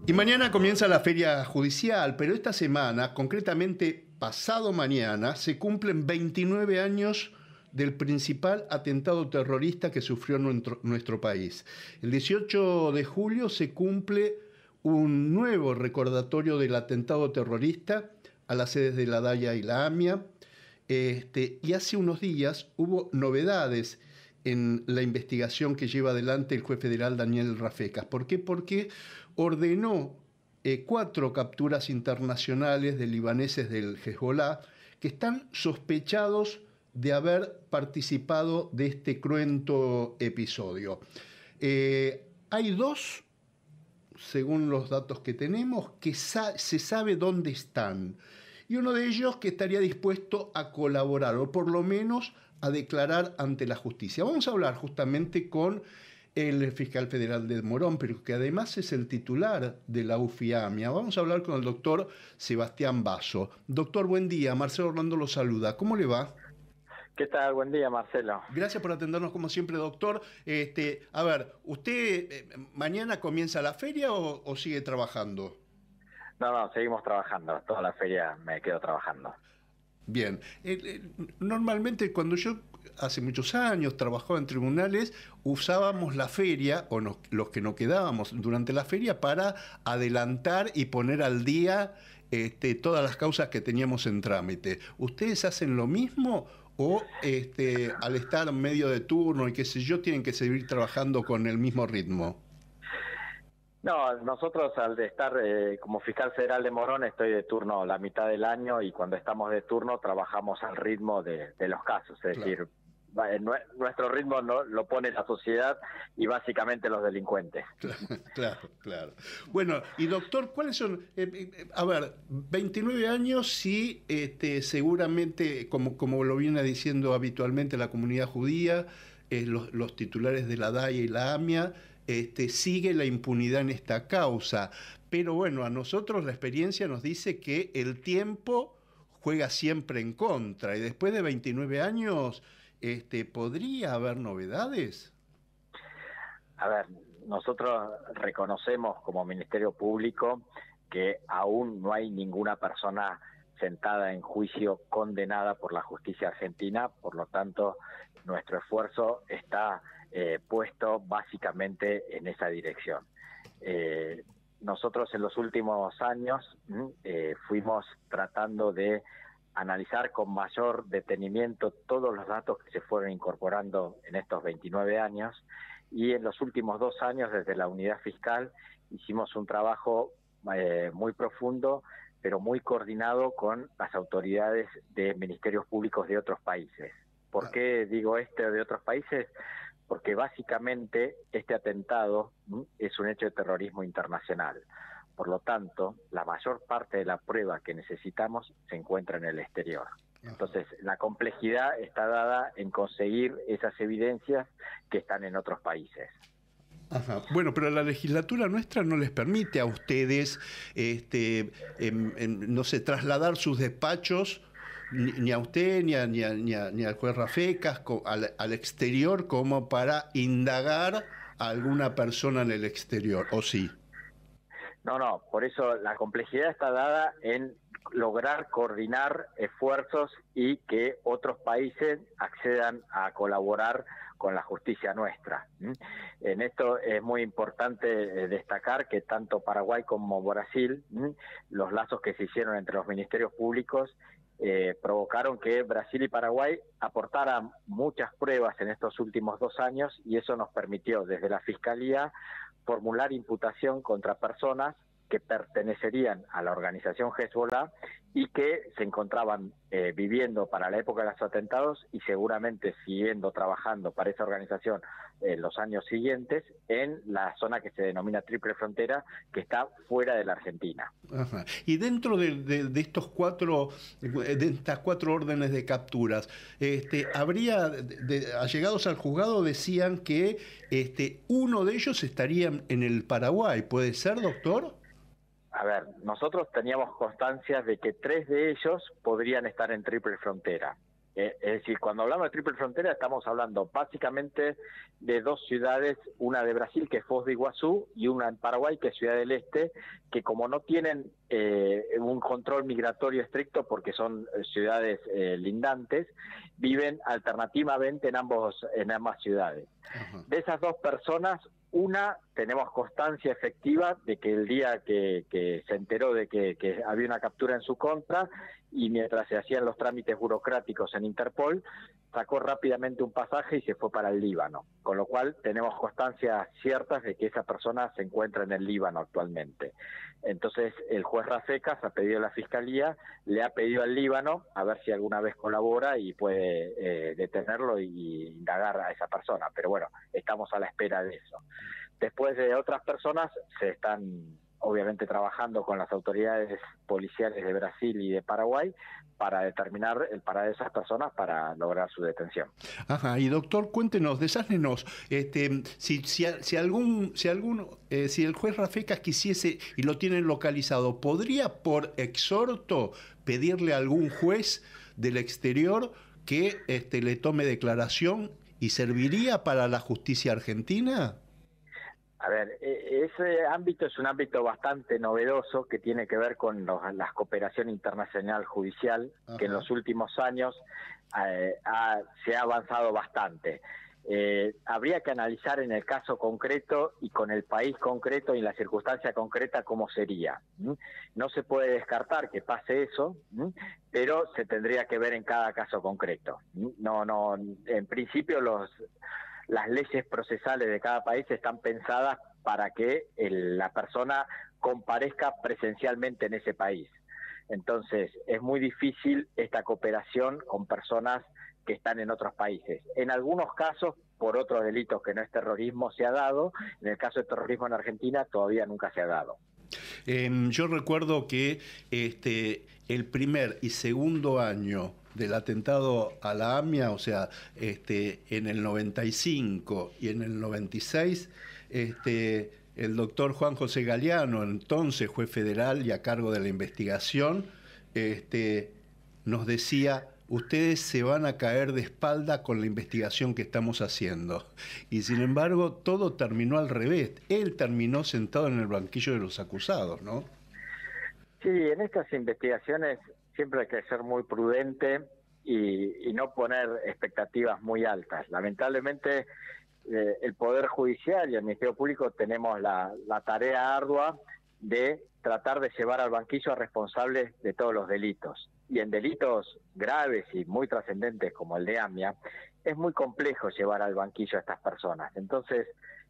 Y mañana comienza la feria judicial, pero esta semana, concretamente pasado mañana, se cumplen 29 años del principal atentado terrorista que sufrió nuestro país. El 18 de julio se cumple un nuevo recordatorio del atentado terrorista a las sedes de la DAIA y la AMIA. Y hace unos días hubo novedades en la investigación que lleva adelante el juez federal Daniel Rafecas. ¿Por qué? Porque ordenó 4 capturas internacionales de libaneses del Hezbollah que están sospechados de haber participado de este cruento episodio. Hay 2, según los datos que tenemos, que se sabe dónde están. Y uno de ellos que estaría dispuesto a colaborar, o por lo menos a declarar ante la justicia. Vamos a hablar justamente con el fiscal federal de Morón, pero que además es el titular de la UFI-AMIA. Vamos a hablar con el doctor Sebastián Basso. Doctor, buen día. Marcelo Orlando lo saluda. ¿Cómo le va? ¿Qué tal? Buen día, Marcelo. Gracias por atendernos como siempre, doctor. A ver, ¿usted mañana comienza la feria o sigue trabajando? No, seguimos trabajando. Toda la feria me quedo trabajando. Bien. Normalmente cuando yo hace muchos años trabajaba en tribunales, usábamos la feria, o los que nos quedábamos durante la feria, para adelantar y poner al día todas las causas que teníamos en trámite. ¿Ustedes hacen lo mismo o al estar en medio de turno y qué sé yo, tienen que seguir trabajando con el mismo ritmo? No, nosotros al de estar como fiscal federal de Morón estoy de turno la mitad del año y cuando estamos de turno trabajamos al ritmo de los casos, es decir, nuestro ritmo no lo pone la sociedad y básicamente los delincuentes. Claro. Bueno, y doctor, ¿cuáles son? 29 años, sí, seguramente, como lo viene diciendo habitualmente la comunidad judía, los titulares de la DAIA y la AMIA, sigue la impunidad en esta causa. Pero bueno, a nosotros la experiencia nos dice que el tiempo juega siempre en contra. Y después de 29 años, ¿podría haber novedades? A ver, nosotros reconocemos como Ministerio Público que aún no hay ninguna persona sentada en juicio condenada por la justicia argentina, por lo tanto, nuestro esfuerzo está puesto básicamente en esa dirección. Nosotros en los últimos años fuimos tratando de analizar con mayor detenimiento todos los datos que se fueron incorporando en estos 29 años y en los últimos 2 años desde la unidad fiscal hicimos un trabajo muy profundo pero muy coordinado con las autoridades de ministerios públicos de otros países. ¿Por qué digo de otros países? Porque básicamente este atentado es un hecho de terrorismo internacional. Por lo tanto, la mayor parte de la prueba que necesitamos se encuentra en el exterior. Entonces, la complejidad está dada en conseguir esas evidencias que están en otros países. Ajá. Bueno, pero la legislatura nuestra no les permite a ustedes, no sé, trasladar sus despachos, ni a usted, ni al juez Rafecas, al exterior, como para indagar a alguna persona en el exterior, ¿o sí? No, por eso la complejidad está dada en lograr coordinar esfuerzos y que otros países accedan a colaborar con la justicia nuestra. En esto es muy importante destacar que tanto Paraguay como Brasil, los lazos que se hicieron entre los ministerios públicos provocaron que Brasil y Paraguay aportaran muchas pruebas en estos últimos 2 años y eso nos permitió desde la Fiscalía formular imputación contra personas que pertenecerían a la organización Hezbollah y que se encontraban viviendo para la época de los atentados y seguramente siguiendo trabajando para esa organización en los años siguientes en la zona que se denomina Triple Frontera, que está fuera de la Argentina. Ajá. Y dentro de estas 4 órdenes de capturas, habría, allegados al juzgado decían que uno de ellos estaría en el Paraguay. ¿Puede ser, doctor? A ver, nosotros teníamos constancia de que 3 de ellos podrían estar en Triple Frontera. Es decir, cuando hablamos de triple frontera estamos hablando básicamente de dos ciudades, una de Brasil que es Foz de Iguazú y una en Paraguay que es Ciudad del Este, que como no tienen un control migratorio estricto porque son ciudades lindantes, viven alternativamente en ambas ciudades. Ajá. De esas dos personas, una, tenemos constancia efectiva de que el día que se enteró de que había una captura en su contra y mientras se hacían los trámites burocráticos en Interpol, sacó rápidamente un pasaje y se fue para el Líbano, con lo cual tenemos constancias ciertas de que esa persona se encuentra en el Líbano actualmente. Entonces el juez Rafecas ha pedido a la Fiscalía, le ha pedido al Líbano a ver si alguna vez colabora y puede detenerlo y indagar a esa persona, pero bueno, estamos a la espera de eso. Después de otras personas se están obviamente trabajando con las autoridades policiales de Brasil y de Paraguay para determinar el paradero de esas personas para lograr su detención. Ajá, y doctor, cuéntenos, desásnenos, si el juez Rafecas quisiese y lo tienen localizado, ¿podría por exhorto pedirle a algún juez del exterior que le tome declaración y serviría para la justicia argentina? A ver, ese ámbito es un ámbito bastante novedoso que tiene que ver con la cooperación internacional judicial, Ajá. que en los últimos años se ha avanzado bastante. Habría que analizar en el caso concreto y con el país concreto y en la circunstancia concreta cómo sería. No se puede descartar que pase eso, pero se tendría que ver en cada caso concreto. No, en principio las leyes procesales de cada país están pensadas para que la persona comparezca presencialmente en ese país. Entonces, es muy difícil esta cooperación con personas que están en otros países. En algunos casos, por otros delitos que no es terrorismo, se ha dado. En el caso de terrorismo en Argentina, todavía nunca se ha dado. Yo recuerdo que el primer y segundo año del atentado a la AMIA, o sea, en el 95 y en el 96, el doctor Juan José Galeano, entonces juez federal y a cargo de la investigación, nos decía: ustedes se van a caer de espalda con la investigación que estamos haciendo. Y sin embargo, todo terminó al revés. Él terminó sentado en el banquillo de los acusados, ¿no? Sí, en estas investigaciones siempre hay que ser muy prudente y no poner expectativas muy altas. Lamentablemente, el Poder Judicial y el Ministerio Público tenemos la tarea ardua de tratar de llevar al banquillo a responsables de todos los delitos. Y en delitos graves y muy trascendentes como el de AMIA, es muy complejo llevar al banquillo a estas personas. Entonces,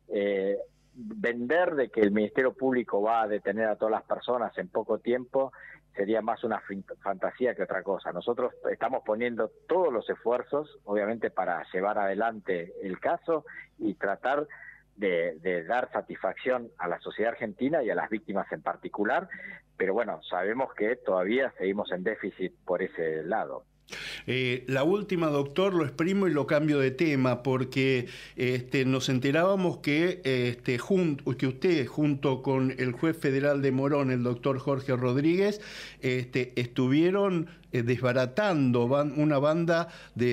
vender de que el Ministerio Público va a detener a todas las personas en poco tiempo sería más una fantasía que otra cosa. Nosotros estamos poniendo todos los esfuerzos, obviamente, para llevar adelante el caso y tratar de dar satisfacción a la sociedad argentina y a las víctimas en particular, pero bueno, sabemos que todavía seguimos en déficit por ese lado. La última, doctor, lo exprimo y lo cambio de tema, porque nos enterábamos que, que usted, junto con el juez federal de Morón, el doctor Jorge Rodríguez, estuvieron desbaratando una banda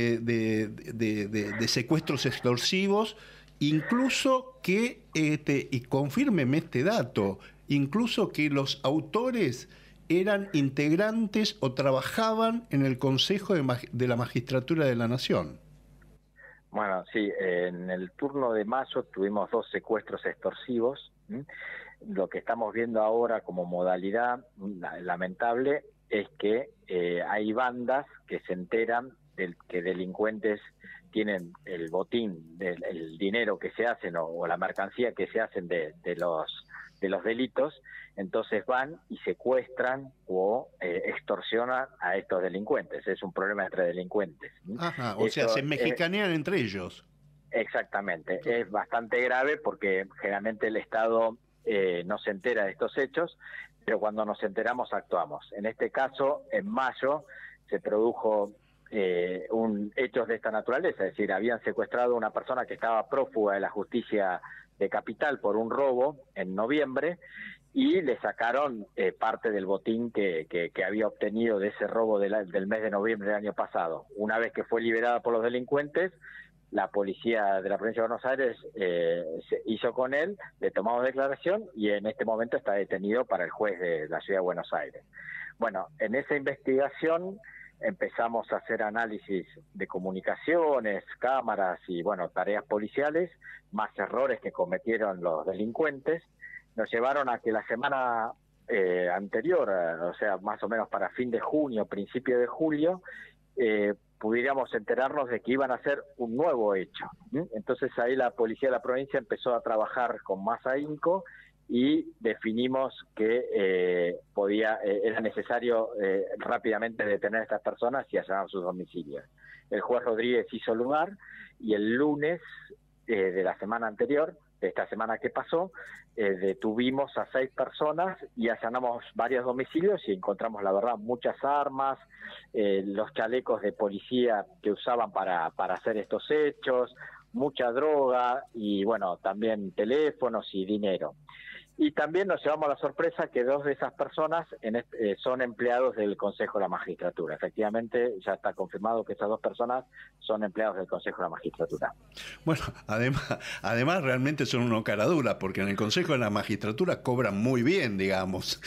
de secuestros extorsivos, incluso que, y confírmeme este dato, incluso que los autores eran integrantes o trabajaban en el Consejo de la Magistratura de la Nación. Bueno, sí, en el turno de mayo tuvimos 2 secuestros extorsivos. Lo que estamos viendo ahora como modalidad lamentable es que hay bandas que se enteran de que delincuentes tienen el botín, el dinero que se hacen o la mercancía que se hacen de los delitos, entonces van y secuestran o extorsionan a estos delincuentes. Es un problema entre delincuentes. Ajá, o sea, se mexicanean entre ellos. Exactamente, es bastante grave porque generalmente el Estado no se entera de estos hechos, pero cuando nos enteramos actuamos. En este caso, en mayo, se produjo hechos de esta naturaleza, es decir, habían secuestrado a una persona que estaba prófuga de la justicia de Capital por un robo en noviembre, y le sacaron parte del botín que había obtenido de ese robo del mes de noviembre del año pasado. Una vez que fue liberada por los delincuentes, la policía de la provincia de Buenos Aires se hizo con él, le tomamos declaración y en este momento está detenido para el juez de la ciudad de Buenos Aires. Bueno, en esa investigación empezamos a hacer análisis de comunicaciones, cámaras y, bueno, tareas policiales, más errores que cometieron los delincuentes. Nos llevaron a que la semana anterior, o sea, más o menos para fin de junio, principio de julio, pudiéramos enterarnos de que iban a hacer un nuevo hecho. Entonces ahí la policía de la provincia empezó a trabajar con más ahínco y definimos que era necesario rápidamente detener a estas personas y allanar sus domicilios. El juez Rodríguez hizo lugar y el lunes de la semana anterior, de esta semana que pasó, detuvimos a 6 personas y allanamos varios domicilios y encontramos, la verdad, muchas armas, los chalecos de policía que usaban para hacer estos hechos, mucha droga y, bueno, también teléfonos y dinero. Y también nos llevamos la sorpresa que 2 de esas personas son empleados del Consejo de la Magistratura. Efectivamente, ya está confirmado que esas 2 personas son empleados del Consejo de la Magistratura. Bueno, además realmente son una cara dura, porque en el Consejo de la Magistratura cobran muy bien, digamos.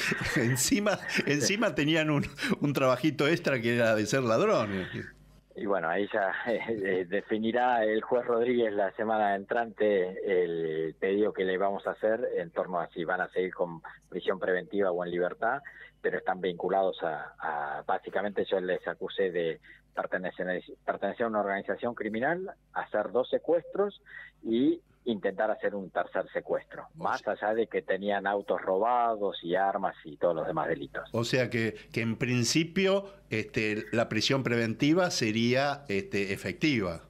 encima tenían un trabajito extra que era de ser ladrones. Y bueno, ahí ya definirá el juez Rodríguez la semana entrante el pedido que le vamos a hacer en torno a si van a seguir con prisión preventiva o en libertad, pero están vinculados básicamente yo les acusé de pertenecer a una organización criminal, hacer 2 secuestros y intentar hacer un tercer secuestro, más allá de que tenían autos robados y armas y todos los demás delitos. O sea que en principio la prisión preventiva sería efectiva.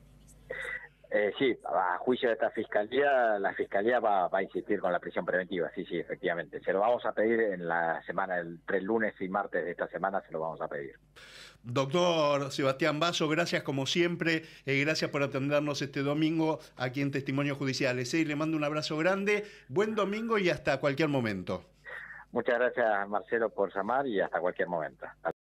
Sí, a juicio de esta fiscalía, la fiscalía va a insistir con la prisión preventiva, sí, efectivamente. Se lo vamos a pedir en la semana, entre el lunes y martes de esta semana se lo vamos a pedir. Doctor Sebastián Basso, gracias como siempre, gracias por atendernos este domingo aquí en Testimonios Judiciales. Le mando un abrazo grande, buen domingo y hasta cualquier momento. Muchas gracias, Marcelo, por llamar y hasta cualquier momento.